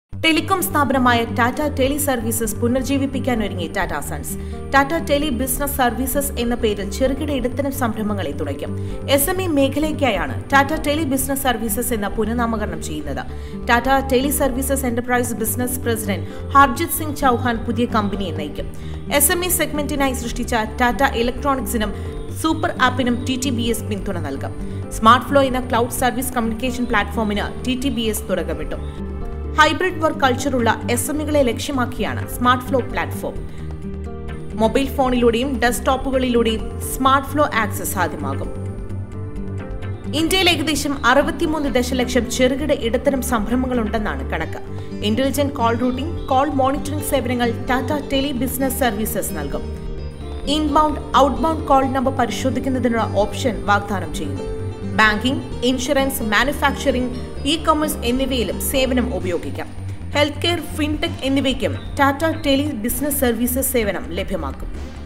Telecom സ്ഥാപനമായ Tata teleservices പുനർജീവിപ്പിക്കാൻ ഒരുങ്ങി Tata Sons. Tata tele business services എന്ന പേരിൽ ചെറുകിട ഇടത്തരം സംരംഭങ്ങളെ തുണയ്ക്കും. SME മേഖലയ്ക്കായാണ് ടാറ്റ ടെലി ബിസിനസ് സർവീസസ് എന്ന പുനർനാമകരണം ചെയ്യുന്നത്. Tata teleservices enterprise business president Harjit Singh Chauhan പുതിയ കമ്പനിയെ നയിക്കും. SME സെഗ്മെന്റിനായി സൃഷ്ടിച്ച ടാറ്റ ഇലക്ട്രോണിക്സിനും SuperAppനും TTBS പിന്തുണ നൽകും. സ്മാർട്ട്ഫ്ലോ എന്ന ക്ലൗഡ് സർവീസ് കമ്മ്യൂണിക്കേഷൻ പ്ലാറ്റ്ഫോമിന് TTBS തുടക്കമിട്ടു. ഹൈബ്രിഡ് വർക്ക് കൾച്ചറുള്ള SMEകളെ ലക്ഷ്യമാക്കിയാണ് സ്മാർട്ട്ഫ്ലോ പ്ലാറ്റ്ഫോം. മൊബൈൽ ഫോണിലൂടെയും ഡെസ്ക്ടോപ്പുകളിലൂടെയും സ്മാർട്ട്ഫ്ലോ ആക്സസ് സാധ്യമാകും. ഇന്ത്യയിൽ ഏകദേശം 63 ദശലക്ഷം ചെറുകിട ഇടത്തരം സംരംഭങ്ങളുണ്ടെന്നാണ് കണക്ക്. Intelligent call routing, call monitoring സേവനങ്ങൾ ടാറ്റ ടെലി ബിസിനസ് സർവീസസ് നൽകും. ഇൻബൗണ്ട്, ഔട്ട്ബൗണ്ട് കോൾ നമ്പർ പരിശോധിക്കുന്നതിനുള്ള ഓപ്ഷൻ വാഗ്ദാനം ചെയ്യുന്നു. ബാങ്കിംഗ്, ഇൻഷുറൻസ്, മാനുഫാക്ചറിംഗ്, ecommerce എന്നിവയിലും സേവനം ഉപയോഗിക്കാം. ഹെൽത്ത് കെയർ, ഫിൻടെക് എന്നിവയ്ക്കും ടാറ്റ ടെലി ബിസിനസ് സർവീസസ് സേവനം ലഭ്യമാക്കും.